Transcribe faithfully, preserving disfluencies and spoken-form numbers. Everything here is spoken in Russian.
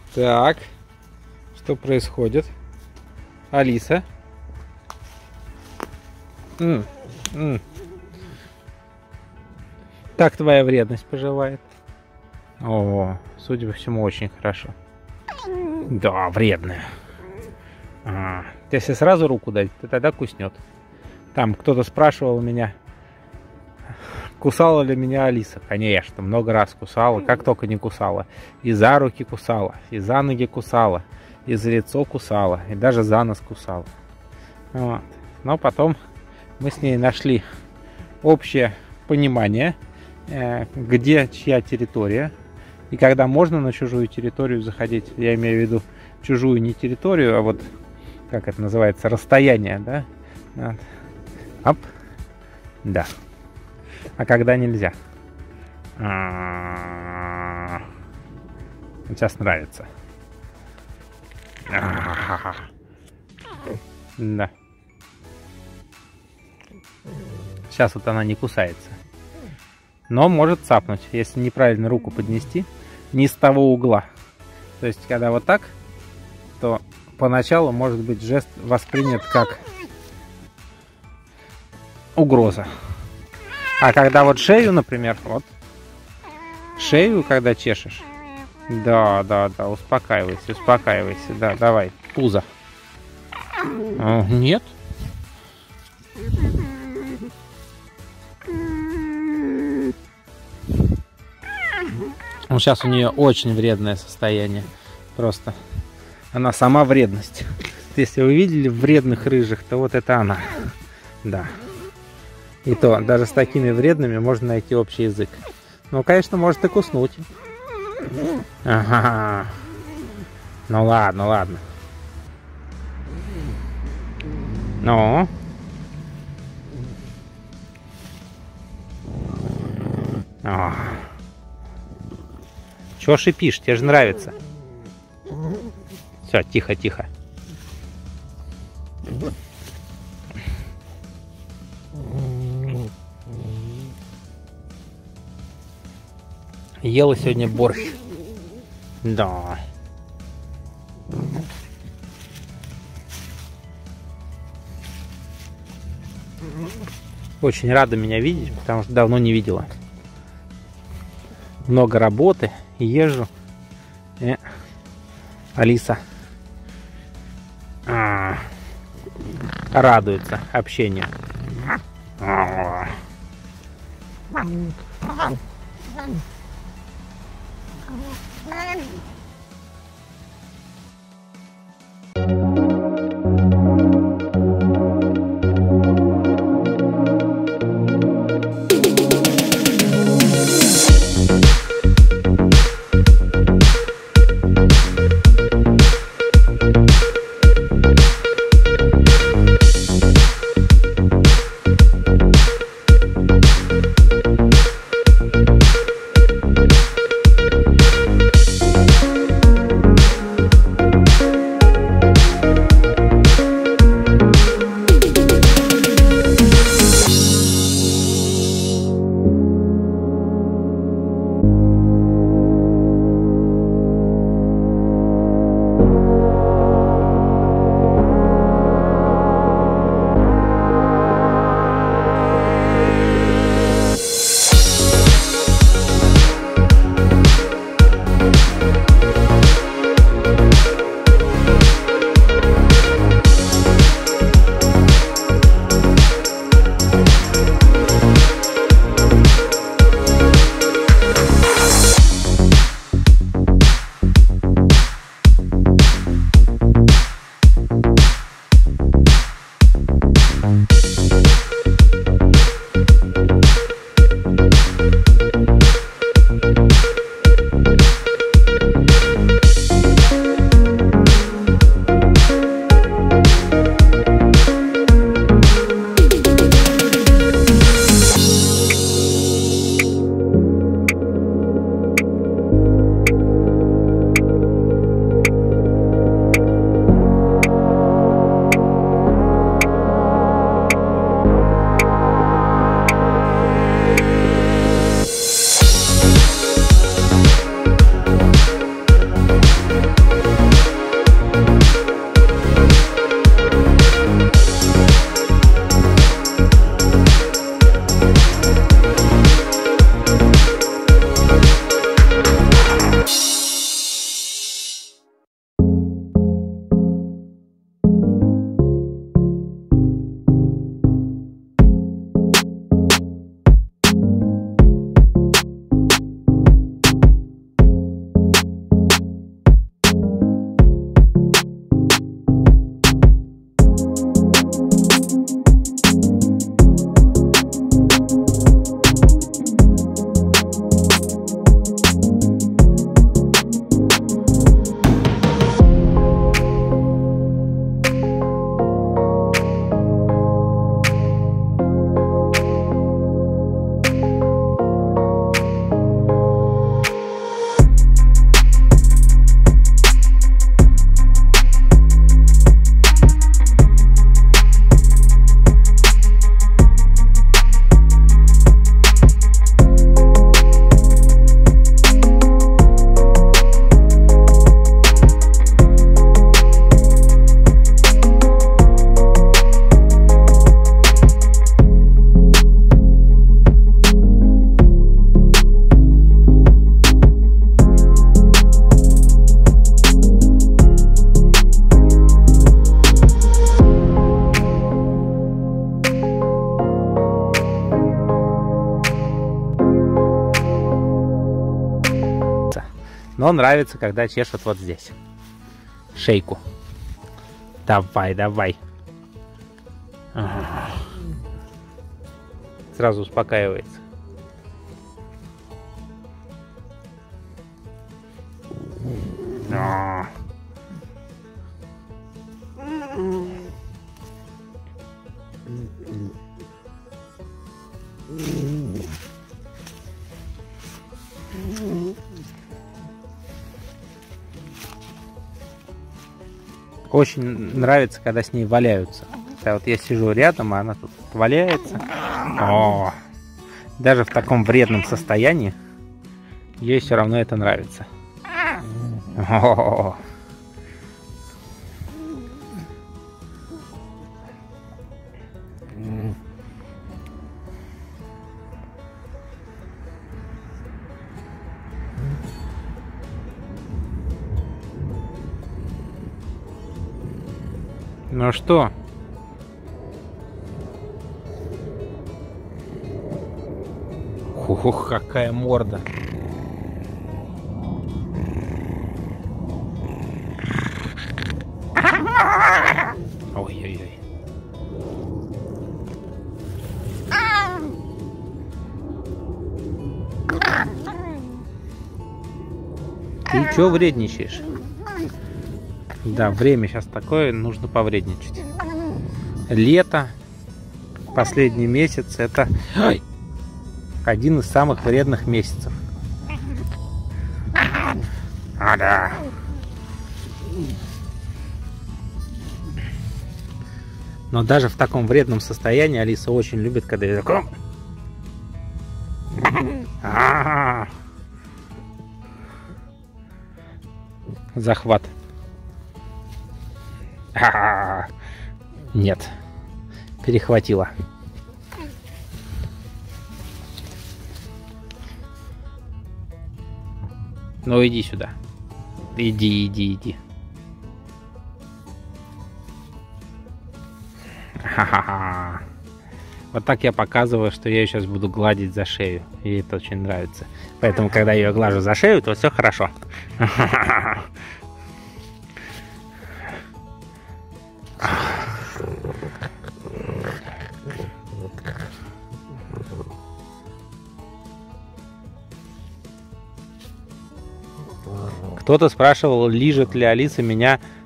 Так, что происходит? Алиса? М -м. Как твоя вредность поживает? О, судя по всему, очень хорошо. Да, вредная. А, если сразу руку дать, то тогда куснет. Там кто-то спрашивал меня, кусала ли меня Алиса. Конечно, много раз кусала, как только не кусала. И за руки кусала, и за ноги кусала, и за лицо кусала, и даже за нос кусала. Вот. Но потом мы с ней нашли общее понимание, где чья территория, и когда можно на чужую территорию заходить. Я имею в виду чужую не территорию, а вот, как это называется, расстояние, да? Вот. Оп. Да. А когда нельзя? А-а-а. Сейчас нравится. А-а-а. Да. Сейчас вот она не кусается. Но может цапнуть, если неправильно руку поднести, не с того угла. То есть, когда вот так, то поначалу может быть жест воспринят как угроза. А когда вот шею, например, вот, шею, когда чешешь, да, да, да, успокаивайся, успокаивайся, да, давай, пузо. А, нет. Ну, сейчас у нее очень вредное состояние. Просто она сама вредность. Если вы видели вредных рыжих, то вот это она. Да. И то, даже с такими вредными можно найти общий язык. Ну, конечно, может и куснуть. Ага. Ну ладно, ладно. Ну. О. Чего шипишь? Тебе же нравится. Все, тихо, тихо. Ела сегодня борщ. Да. Очень рада меня видеть, потому что давно не видела. Много работы, езжу. И Алиса а, радуется общению. Но нравится, когда чешет вот здесь. Шейку. Давай, давай. Ага. Сразу успокаивается. А. Очень нравится, когда с ней валяются. Вот я сижу рядом, а она тут валяется. О, даже в таком вредном состоянии ей все равно это нравится. О. Ну что? Ух, какая морда. Ой-ой-ой. Ты чё вредничаешь? Да, время сейчас такое, нужно повредничать. Лето, последний месяц, это ой, один из самых вредных месяцев. А, да. Но даже в таком вредном состоянии Алиса очень любит, когда я такой... А-а-а. Захват. А-а-а. Нет. Перехватила. Ну иди сюда. Иди, иди, иди. Ха-ха-ха. Вот так я показываю, что я ее сейчас буду гладить за шею. Ей это очень нравится. Поэтому, когда я ее глажу за шею, то все хорошо. Кто-то спрашивал, лижет ли Алиса меня